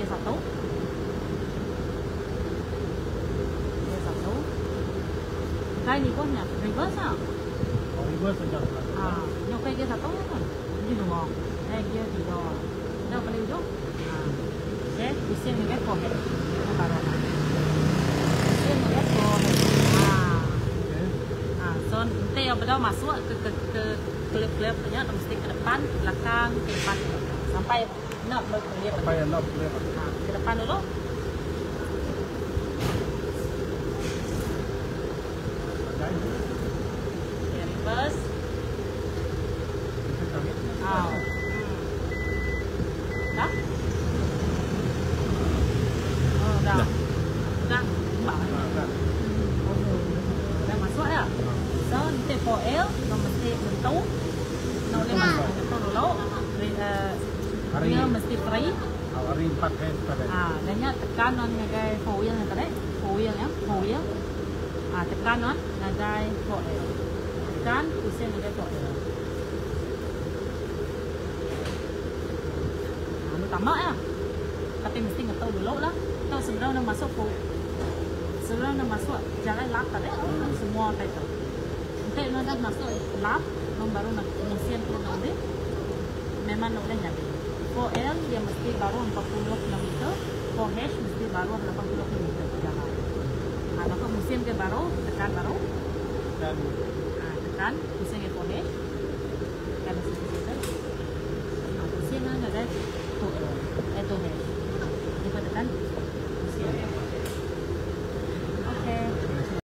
satu. Cái này có nhà reverse sao? Reverse saja. Yang kayak gitu satu kan? Ini dong. Dia tiga. Dah boleh duduk. Okay, bisa melihat kohen. Bisa melihat kohen. So nanti yang betul masuk ke klip-klipnya mesti ke depan, belakang, ke depan, sampai nak berkelip. Sampai nak berkelip. Ke depan dulu. Reverse. Dah? Oh, dah. Dah. Dah masuk dah. So, nanti for L, mesti bentuk. Nak boleh masuk bentuk dulu. Dia mesti free. Hari 4 hari tadi. Dan nya tekan non ngagai for wheel yang tadi. For wheel ya, for wheel. Tekan non ngagai for L. Tekan, pusing ngagai for L. Tama ya. Tapi mesti ngetau dulu lah. Tahu sebelum nak masuk sebelum nak masuk jangan lap tadi semua itu. Nanti nak dah masuk lap, nom baru nak mesin tu nanti. Memang nak dah jadi. 4L dia mesti baru 40 km, 4H mesti baru 80 km jalan. Kalau mesin ke baru tekan baru dan tekan mesin ke 4H tekan mesin kita. Mesin ada itu H. Kita tekan